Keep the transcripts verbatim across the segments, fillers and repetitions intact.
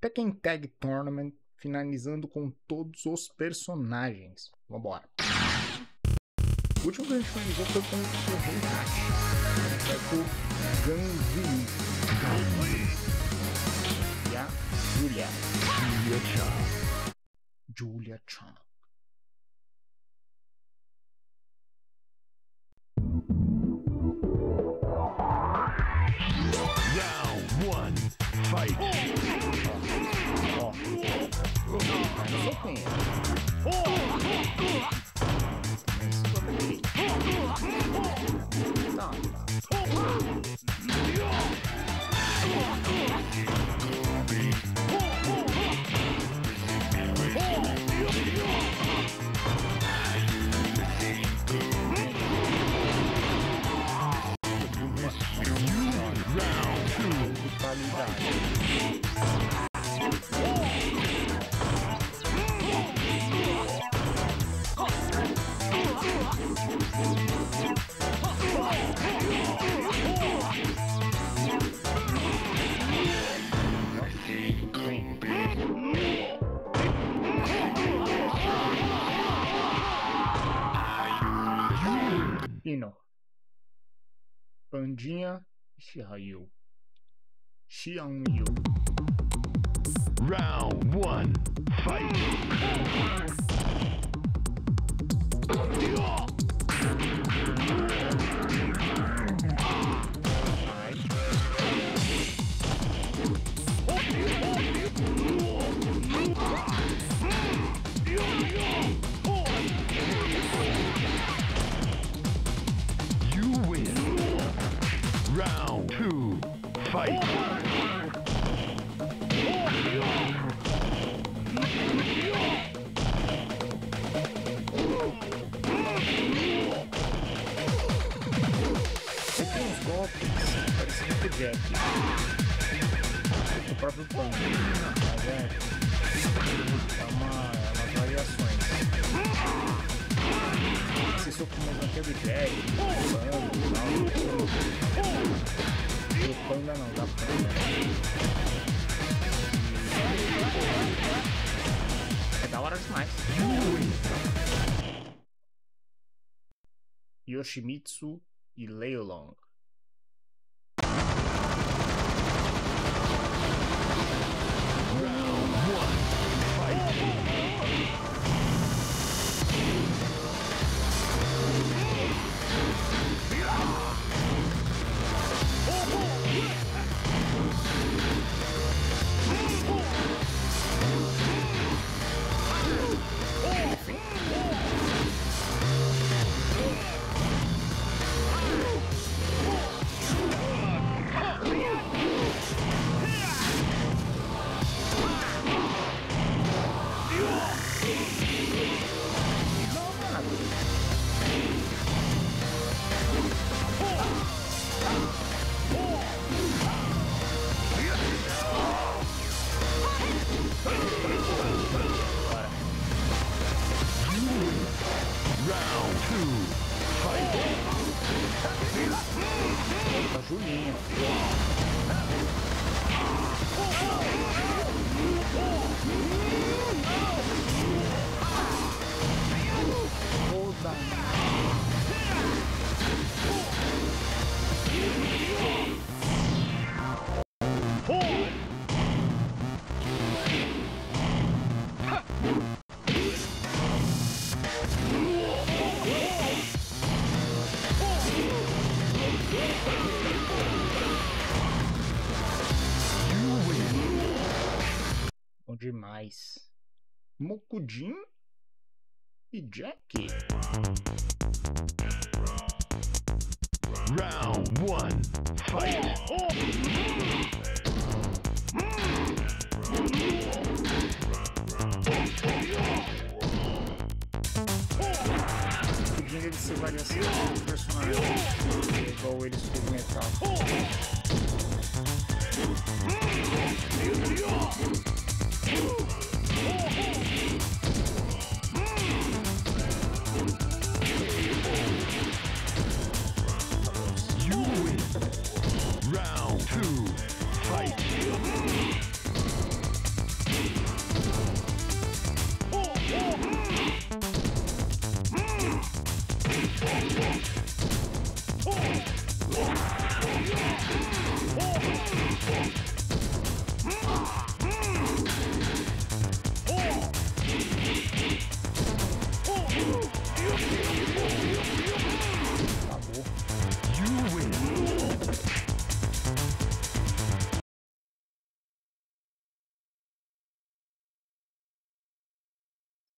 Tekken Tag Tournament, finalizando com todos os personagens. Vambora. O último que a gente finalizou foi com o Heihachi. Vai com o Ganryu. E a Julia. Julia Chan. Julia Chan. Round one, fight. Ó, ó, eu sou quem? Tá. Ino, Pandinha, Shihayu, Xiangyu. Round one, fight. You win. Round two, fight. Tem uns golpes parecidos com o Jack. O próprio Pan. Mas é. É uma. É umas variações. Se soco mesmo aqui é do Jack, do Pan, não. O Pan ainda não, dá pra é da hora demais. Yoshimitsu e Leolong. Round one, fight. Round two, fight. A Julinha. Toda. Bom demais. Mokujin e Jack. Round one, fight. Mokujin deve ser variação do personagem, é igual eles fez metal. You win. Round two, fight.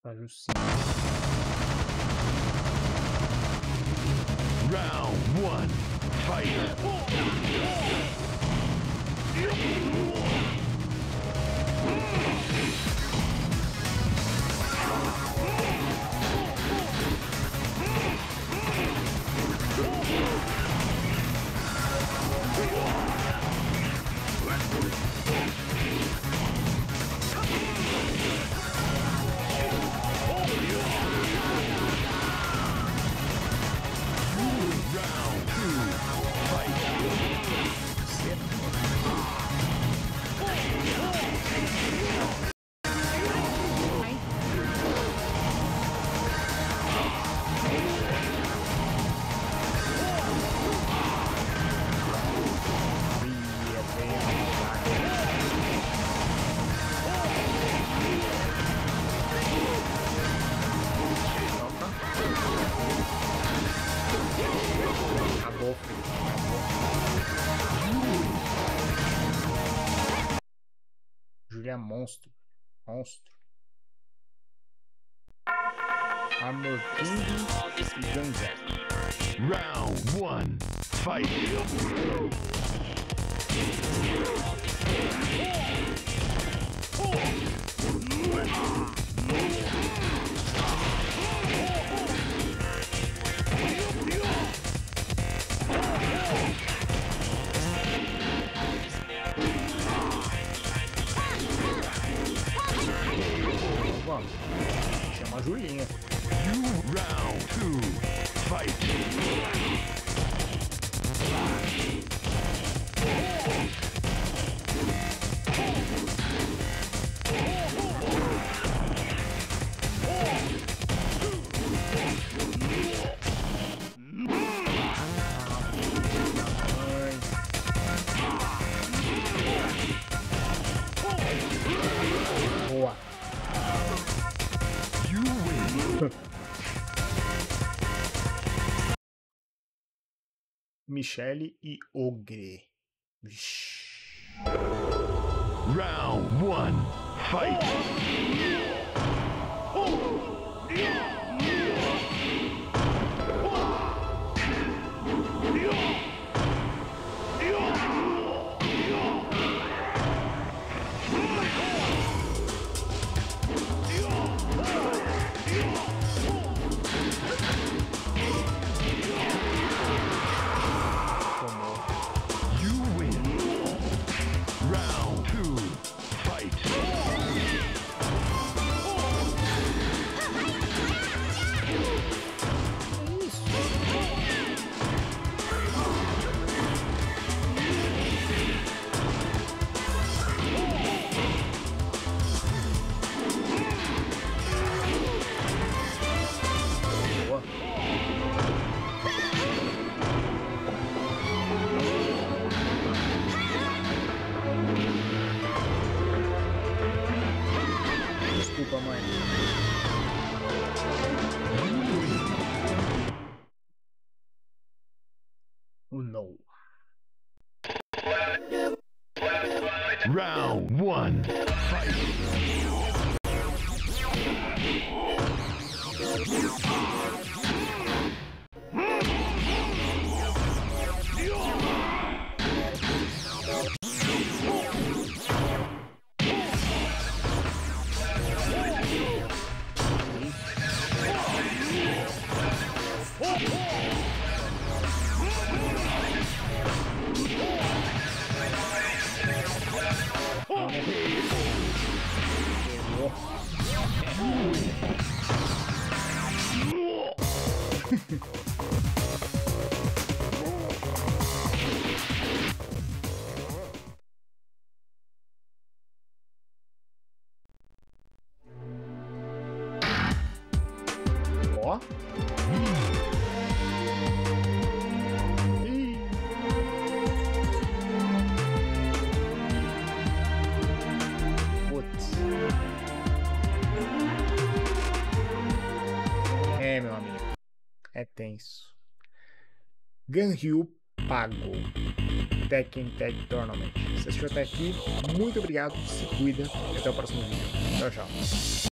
Estágio cinco. Round one, fight! Acabou, filho. Júlia é monstro. Monstro. Armor King e Gunjack. Round one, fight! Vamos. Chama a Julinha. Round two, fight! Boa. You win! Michele e Ogre. Vixe. Round one, fight! You win! Round two, fight! Boa. Desculpa, mãe. Oh, no. Round one, fight! Ó. Ih. Putz. É, meu amigo. É tenso. Ganryu pago. Tekken Tag Tournament. Se assistiu até aqui, muito obrigado, se cuida e até o próximo vídeo. Tchau, tchau.